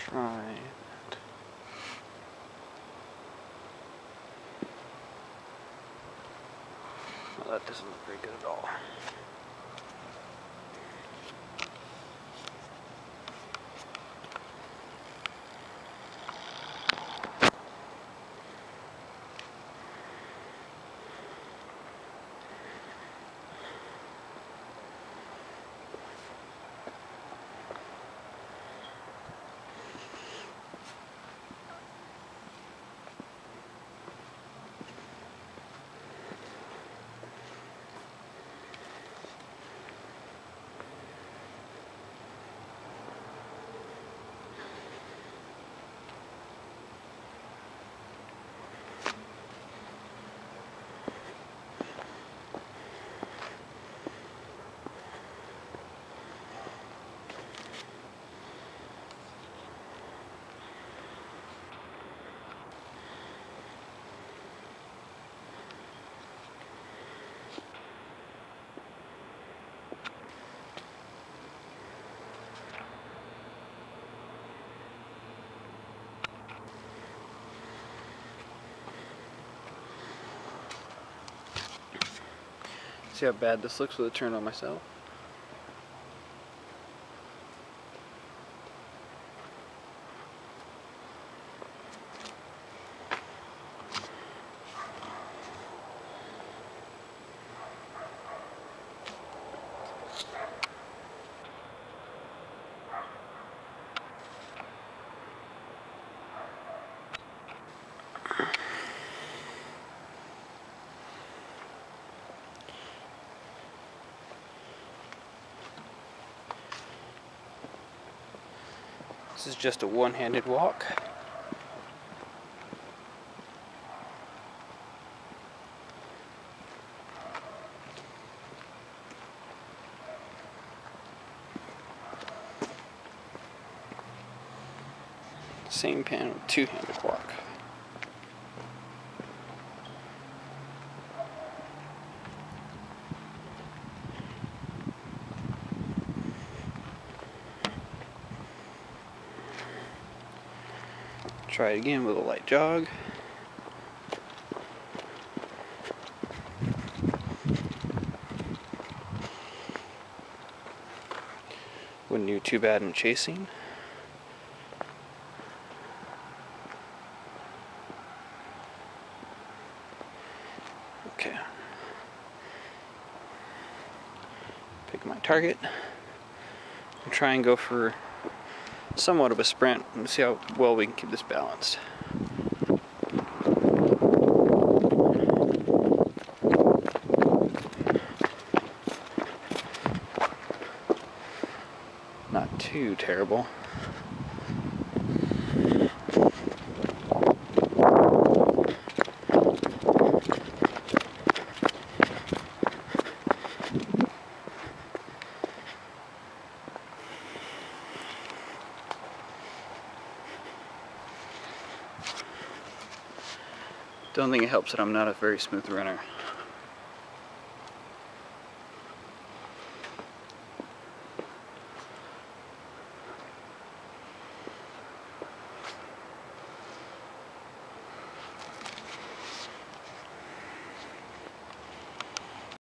try that. Well, that doesn't look very good at all. See how bad this looks with it turned on myself? This is just a one-handed walk. Same pan with two-handed walk. Try it again with a light jog. Wouldn't do too bad in chasing. Okay. Pick my target and try and go for somewhat of a sprint and see how well we can keep this balanced. Not too terrible. Don't think it helps that I'm not a very smooth runner.